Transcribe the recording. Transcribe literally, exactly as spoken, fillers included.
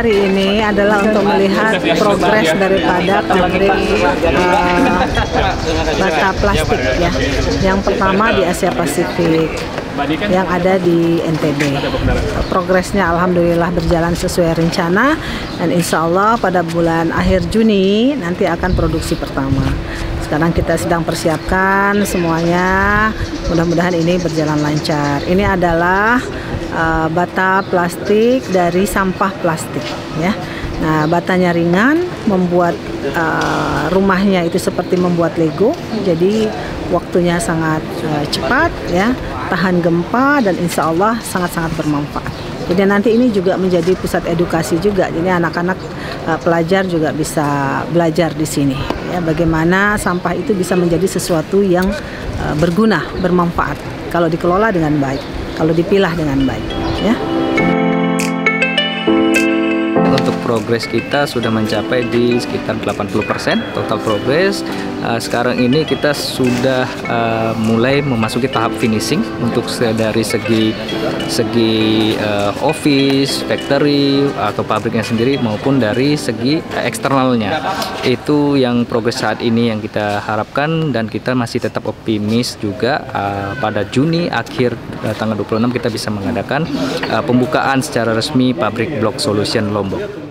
hari ini adalah untuk melihat progres daripada pabrik uh, bata plastik ya. Yang pertama di Asia Pasifik yang ada di N T B. Progresnya alhamdulillah berjalan sesuai rencana dan insya Allah pada bulan akhir Juni nanti akan produksi pertama. Sekarang kita sedang persiapkan semuanya, mudah-mudahan ini berjalan lancar. Ini adalah uh, bata plastik dari sampah plastik ya. Nah, batanya ringan, membuat uh, rumahnya itu seperti membuat Lego, jadi waktunya sangat uh, cepat ya, tahan gempa dan insya Allah sangat-sangat bermanfaat. Jadi nanti ini juga menjadi pusat edukasi juga, jadi anak-anak uh, pelajar juga bisa belajar di sini ya, bagaimana sampah itu bisa menjadi sesuatu yang uh, berguna, bermanfaat kalau dikelola dengan baik, kalau dipilah dengan baik ya. Untuk progres kita sudah mencapai di sekitar delapan puluh persen total progres. Uh, sekarang ini kita sudah uh, mulai memasuki tahap finishing untuk dari segi segi uh, office, factory atau pabriknya sendiri maupun dari segi uh, eksternalnya. Itu yang progres saat ini yang kita harapkan dan kita masih tetap optimis juga uh, pada Juni akhir uh, tanggal dua puluh enam kita bisa mengadakan uh, pembukaan secara resmi pabrik Block Solution Lombok.